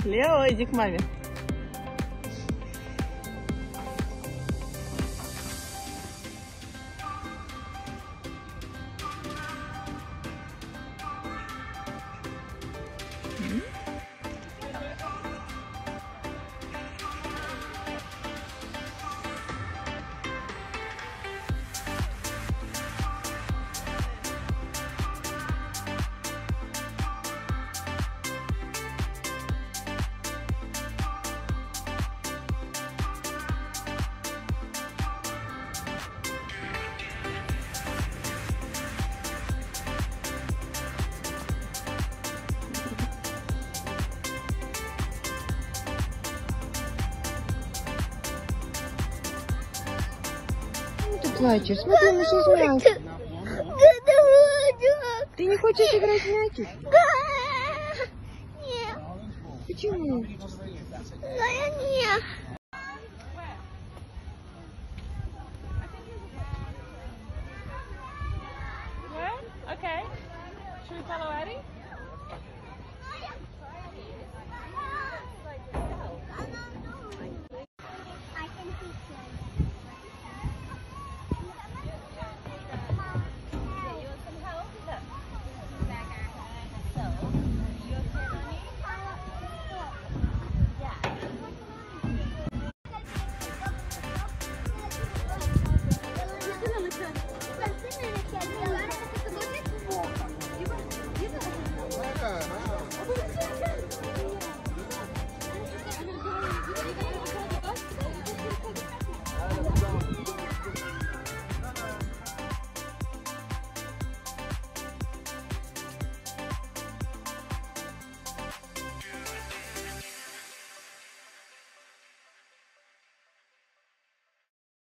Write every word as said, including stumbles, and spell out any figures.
Лео, иди к маме. Ты плачешь. Смотри, мы сейчас мяч. Ты не хочешь играть в мячик? Нет. Почему? Да я нет. Where? Okay. Should we follow Eddie?